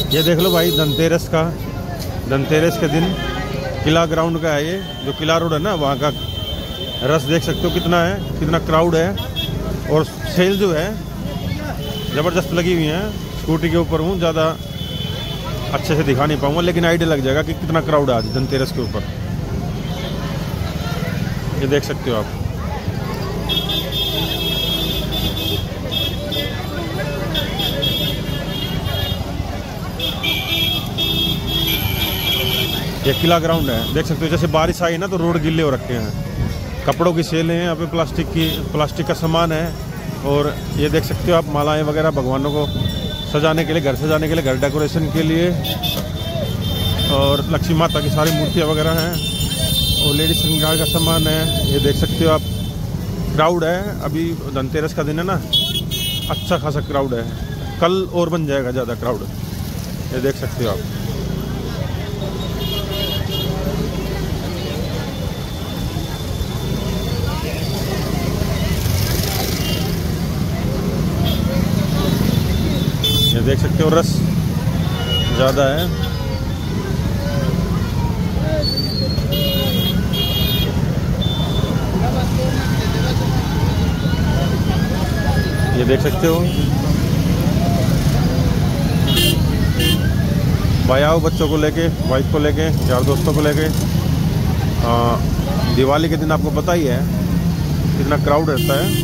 ये देख लो भाई, धनतेरस के दिन किला ग्राउंड का है ये, जो किला रोड है ना, वहाँ का रस देख सकते हो कितना है, कितना क्राउड है। और सेल जो है ज़बरदस्त लगी हुई है। स्कूटी के ऊपर हूँ, ज़्यादा अच्छे से दिखा नहीं पाऊँगा, लेकिन आइडिया लग जाएगा कि कितना क्राउड है आज धनतेरस के ऊपर। ये देख सकते हो आप। ये किला ग्राउंड है, देख सकते हो। जैसे बारिश आई ना तो रोड गिल्ले हो रखे हैं। कपड़ों की सेल है यहाँ पे, प्लास्टिक का सामान है। और ये देख सकते हो आप, मालाएं वगैरह भगवानों को सजाने के लिए, घर सजाने के लिए, घर डेकोरेशन के लिए। और लक्ष्मी माता की सारी मूर्तियाँ वगैरह हैं। और लेडीज श्रृंगार का सामान है। ये देख सकते हो आप, क्राउड है। अभी धनतेरस का दिन है ना, अच्छा खासा क्राउड है। कल और बन जाएगा ज़्यादा क्राउड। ये देख सकते हो आप। ये देख सकते हो, रस ज़्यादा है। ये देख सकते हो भाई, आओ बच्चों को लेके, वाइफ को लेके, यार दोस्तों को लेके। दिवाली के दिन आपको पता ही है कितना क्राउड रहता है।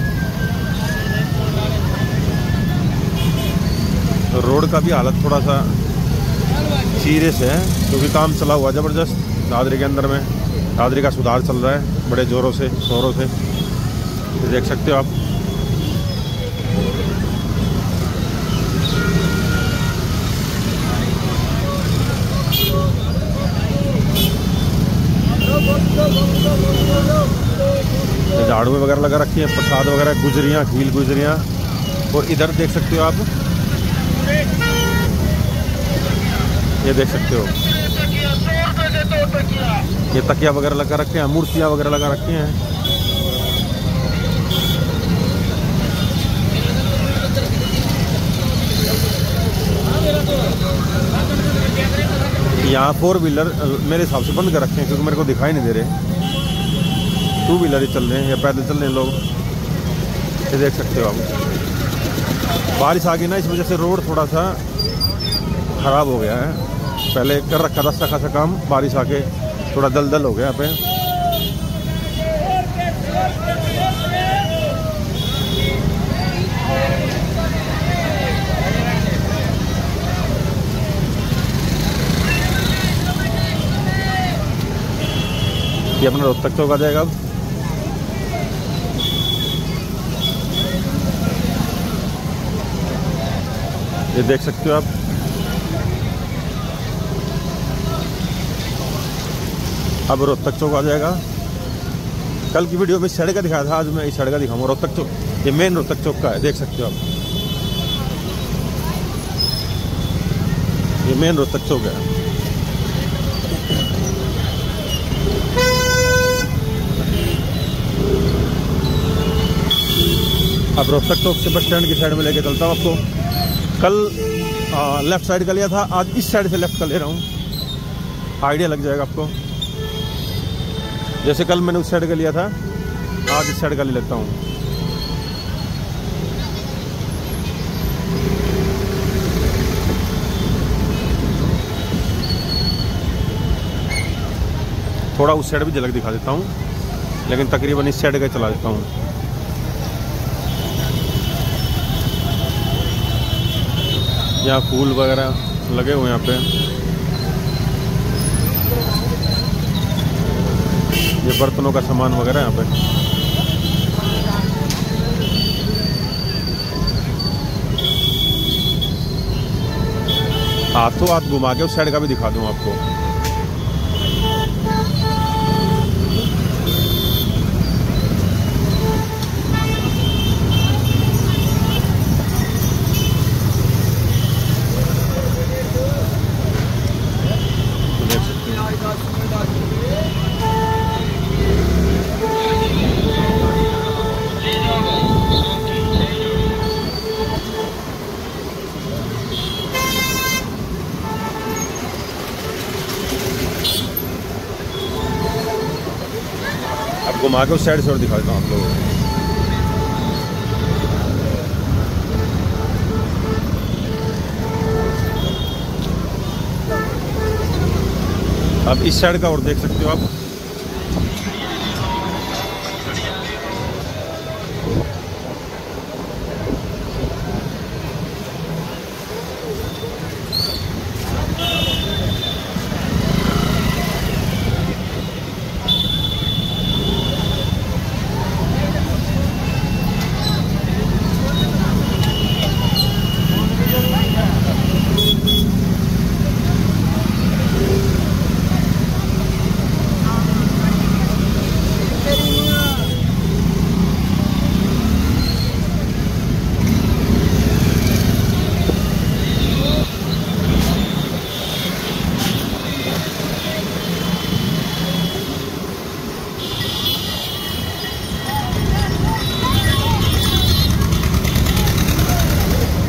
तो रोड का भी हालत थोड़ा सा सीरियस है, क्योंकि काम चला हुआ ज़बरदस्त दादरी के अंदर में। दादरी का सुधार चल रहा है बड़े ज़ोरों से, शोरों से। ये देख सकते हो आप। झाड़ू वगैरह लगा रखी है, प्रसाद वगैरह, गुजरियाँ, खील गुजरियाँ। और इधर देख सकते हो आप, ये देख सकते हो, ये तकिया वगैरह लगा रखे हैं, मूर्तियाँ वगैरह लगा रखी हैं। यहाँ 4 व्हीलर मेरे हिसाब से बंद कर रखे हैं, क्योंकि मेरे को दिखाई नहीं दे रहे। 2 व्हीलर ही चल रहे हैं या पैदल चल रहे हैं लोग। ये देख सकते हो आप। बारिश आ गई ना, इस वजह से रोड थोड़ा सा ख़राब हो गया है। पहले कर रखा था अच्छा खासा काम, बारिश आके थोड़ा दलदल हो गया यहाँ पे। ये अपना रोहतक चौक आ जाएगा अब। ये देख सकते हो आप। अब रोहतक चौक आ जाएगा। कल की वीडियो में इस साइड का दिखाया था, आज मैं इस साइड का दिखाऊंगा। रोहतक चौक, ये मेन रोहतक चौक का है, देख सकते हो आप। ये मेन रोहतक चौक है। अब रोहतक चौक से बस स्टैंड की साइड में लेके चलता हूँ आपको। कल लेफ्ट साइड का लिया था, आज इस साइड से लेफ्ट का ले रहा हूँ। आइडिया लग जाएगा आपको। जैसे कल मैंने उस साइड का लिया था, आज इस साइड का ले लेता हूँ। थोड़ा उस साइड भी झलक दिखा देता हूँ, लेकिन तकरीबन इस साइड का चला देता हूँ। यहाँ फूल वगैरह लगे हुए हैं यहाँ पे। ये बर्तनों का सामान वगैरह यहाँ पे। हाथों हाथ घुमा के उस साइड का भी दिखा दूँ आपको। घुमा के उस साइड से और दिखाता हूँ आप लोगों को। अब इस साइड का और देख सकते हो आप।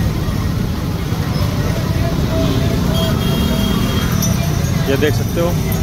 ये देख सकते हो